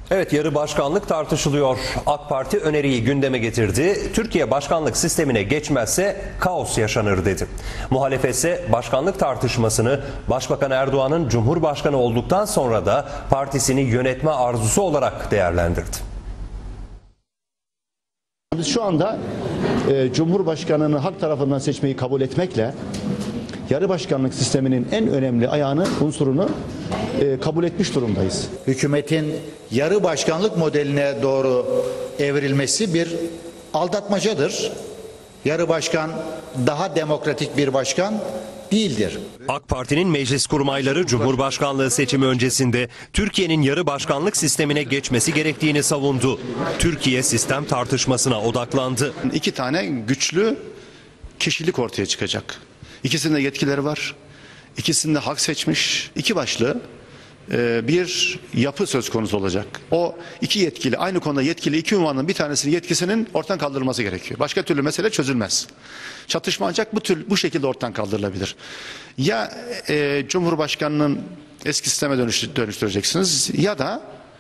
Evet, yarı başkanlık tartışılıyor. AK Parti öneriyi gündeme getirdi. Türkiye başkanlık sistemine geçmezse kaos yaşanır dedi. Muhalefet ise başkanlık tartışmasını Başbakan Erdoğan'ın Cumhurbaşkanı olduktan sonra da partisini yönetme arzusu olarak değerlendirdi. Biz şu anda Cumhurbaşkanı'nı halk tarafından seçmeyi kabul etmekle yarı başkanlık sisteminin en önemli ayağını, unsurunu kabul etmiş durumdayız. Hükümetin yarı başkanlık modeline doğru evrilmesi bir aldatmacadır. Yarı başkan daha demokratik bir başkan değildir. AK Parti'nin meclis kurmayları Cumhurbaşkanlığı seçimi öncesinde Türkiye'nin yarı başkanlık sistemine geçmesi gerektiğini savundu. Türkiye sistem tartışmasına odaklandı. İki tane güçlü kişilik ortaya çıkacak. İkisinde yetkileri var. İkisinde halk seçmiş. İki başlı bir yapı söz konusu olacak. O iki yetkili, aynı konuda yetkili iki ünvanın bir tanesinin yetkisinin ortadan kaldırılması gerekiyor. Başka türlü mesele çözülmez. Çatışma ancak bu şekilde ortadan kaldırılabilir. Ya Cumhurbaşkanı'nın eski sisteme dönüştüreceksiniz ya da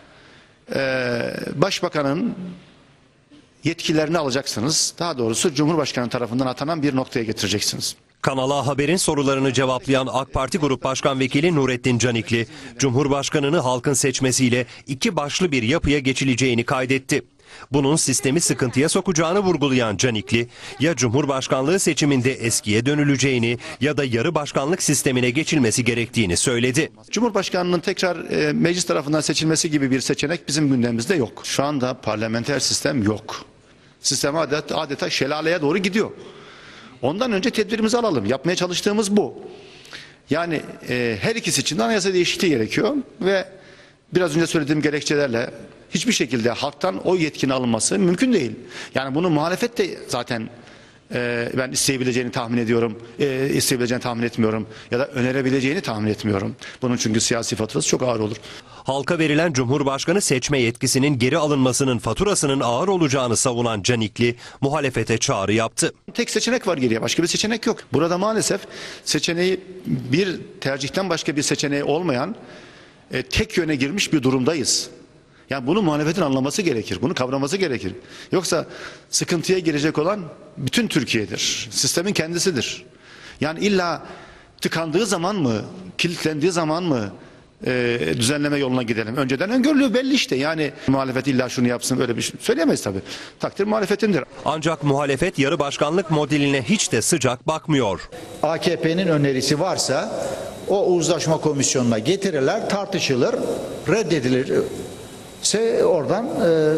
Başbakanın yetkilerini alacaksınız. Daha doğrusu Cumhurbaşkanı tarafından atanan bir noktaya getireceksiniz. Kanal A Haber'in sorularını cevaplayan AK Parti Grup Başkan Vekili Nurettin Canikli, Cumhurbaşkanı'nı halkın seçmesiyle iki başlı bir yapıya geçileceğini kaydetti. Bunun sistemi sıkıntıya sokacağını vurgulayan Canikli, ya Cumhurbaşkanlığı seçiminde eskiye dönüleceğini ya da yarı başkanlık sistemine geçilmesi gerektiğini söyledi. Cumhurbaşkanının tekrar meclis tarafından seçilmesi gibi bir seçenek bizim gündemimizde yok. Şu anda parlamenter sistem yok. Sistem adeta şelaleye doğru gidiyor. Ondan önce tedbirimizi alalım. Yapmaya çalıştığımız bu. Yani her ikisi için de anayasa değişikliği gerekiyor ve biraz önce söylediğim gerekçelerle hiçbir şekilde halktan o yetkinin alınması mümkün değil. Yani bunu muhalefet de zaten ben isteyebileceğini tahmin ediyorum, isteyebileceğini tahmin etmiyorum ya da önerebileceğini tahmin etmiyorum. Bunun çünkü siyasi faturası çok ağır olur. Halka verilen Cumhurbaşkanı seçme yetkisinin geri alınmasının faturasının ağır olacağını savunan Canikli, muhalefete çağrı yaptı. Tek seçenek var geriye, başka bir seçenek yok. Burada maalesef seçeneği bir tercihten başka bir seçeneği olmayan tek yöne girmiş bir durumdayız. Yani bunu muhalefetin anlaması gerekir, bunu kavraması gerekir. Yoksa sıkıntıya girecek olan bütün Türkiye'dir, sistemin kendisidir. Yani illa tıkandığı zaman mı, kilitlendiği zaman mı düzenleme yoluna gidelim? Önceden öngörülüyor belli işte. Yani muhalefet illa şunu yapsın öyle bir şey söyleyemeyiz tabii. Takdir muhalefetindir. Ancak muhalefet yarı başkanlık modeline hiç de sıcak bakmıyor. AKP'nin önerisi varsa o uzlaşma komisyonuna getirirler, tartışılır, reddedilirse oradan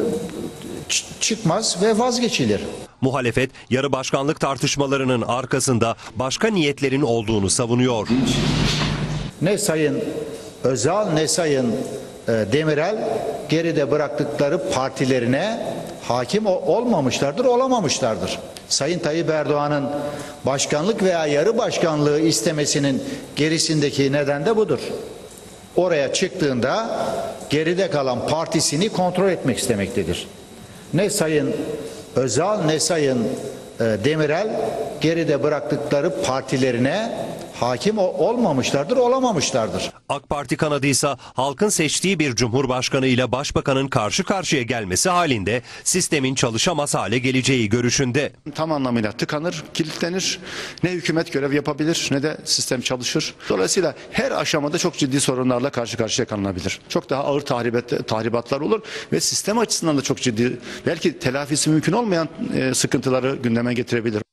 çıkmaz ve vazgeçilir. Muhalefet yarı başkanlık tartışmalarının arkasında başka niyetlerin olduğunu savunuyor. Ne Sayın Özal ne Sayın Demirel geride bıraktıkları partilerine hakim olmamışlardır, olamamışlardır. Sayın Tayyip Erdoğan'ın başkanlık veya yarı başkanlığı istemesinin gerisindeki neden de budur. Oraya çıktığında geride kalan partisini kontrol etmek istemektedir. Ne Sayın Özal ne Sayın Demirel geride bıraktıkları partilerine hakim olmamışlardır, olamamışlardır. AK Parti kanadı ise halkın seçtiği bir cumhurbaşkanı ile başbakanın karşı karşıya gelmesi halinde sistemin çalışamaz hale geleceği görüşünde. Tam anlamıyla tıkanır, kilitlenir. Ne hükümet görev yapabilir ne de sistem çalışır. Dolayısıyla her aşamada çok ciddi sorunlarla karşı karşıya kalınabilir. Çok daha ağır tahribatlar olur ve sistem açısından da çok ciddi, belki telafisi mümkün olmayan sıkıntıları gündeme getirebilir.